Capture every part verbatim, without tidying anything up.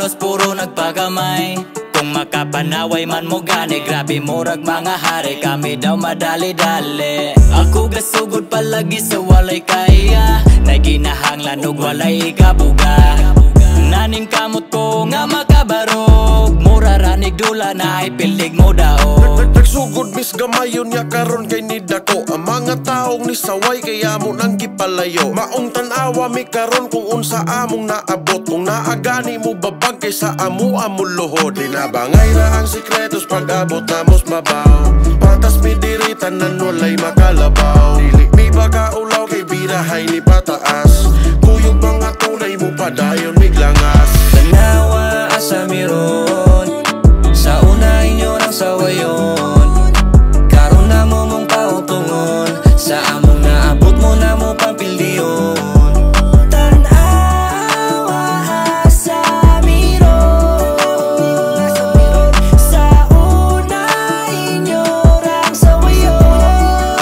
halos puro nagpagamay. Kung makapanaway man mo gani, grabe murag mga hari, kami daw madali-dali. Ako gasugod palagi sa walay kaya, na ginahanglan og walay ikabuga. Naning kamot ko nga makabarog, mura ranig dula na ay pilig mo daog. Nagsugod mis gamayon ya karon kay nidako, ang mga taong ni saway kaya mo nang gipalayo. Maong tan-awa mi karon kung unsa among naabot, kung naagani mo babag kay sa amu among luhod. Dinabangay ra ang sikretos pag-abot na mos mabaw, patas mi diritan nan walay makalabaw. Dili mi bakaulaw kay birahay ni pataas, kuyog mga tunay mo padayon miglangas. Tanawa asa miron, sa una inyo nang sawayon, karon na mo mong pautungon, sa among naabot mo na mo pampilyon. Tanawa asa miron, sa una inyo nang sawayon,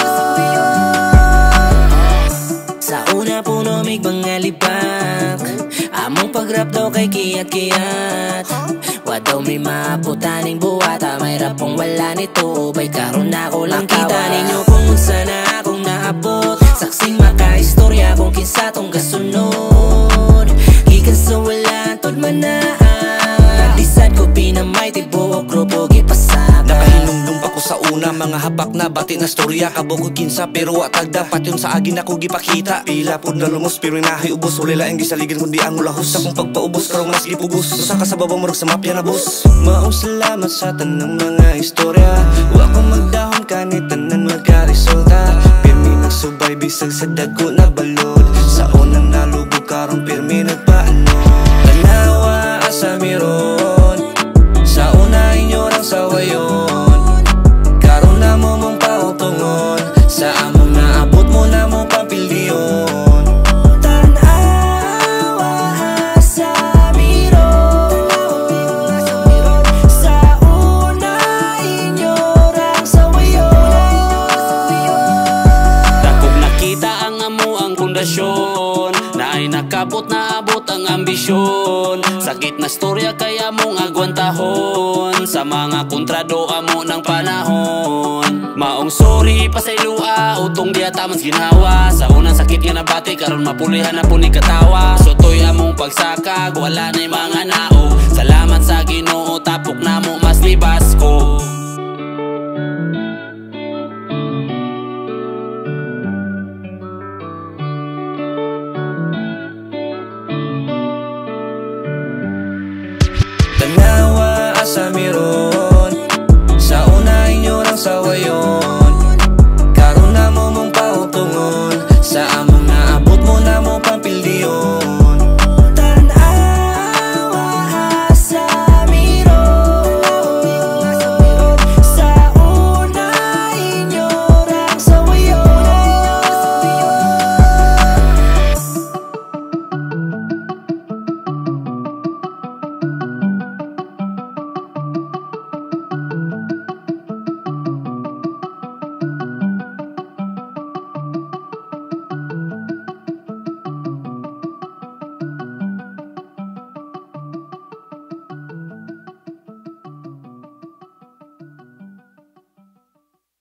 sa una puno mig mga libak, among pag-rap daw kay kiyat-kiyat. Wa daw may maaputaning buwata, may rapong wala nito ubay, karon na ko lang kita ninyo kung unsa na akong naabot. Saksing makaistorya kung kinsa tong kasunod, gikan sa wala tod manaan. Lisad ko pinamay tibuok grupo gipasaka. Nakahinumdum pa ko sa una, mga habak na bati na storya, kabog kinsa pero atag dapat yun sa agin ako gipakita. Pila pud na lumos pero inahay ubos, ulila ang gisaligan kundi ang ulahos. Sa kong pagpaubos karong mas gipugos, usa ka sa babang murag sa mapya na boss. Maong salamat sa tanang mga istorya, wa ko magdahon kanit tanan magkaresulta. Pirmi nagsubay bisag sa dago na balod, sa unang nalubog karong pirmi nagpaano. Tanawa asa miron, sa una inyo nang sawayon, karon na mo mong pautungon, sa among naabot mo na mo pampilyon. Tanawa asa miron, sa una inyo nang sawayon. Dakog nakita ang amo ang pundasyon, na ay nakabot na abot ang ambisyon. Sakit na storya kaya mong agwantahon, sa mga kontrado amo ng panahon. Maong sorry pa sa ilua, utong diya tamang ginawa. Sa unang sakit nga nabati, karon mapulihan na po ni katawa. Sotoy among pagsakag, wala na mga nao. Salamat sa Ginoo, tapok na mo mas libas ko.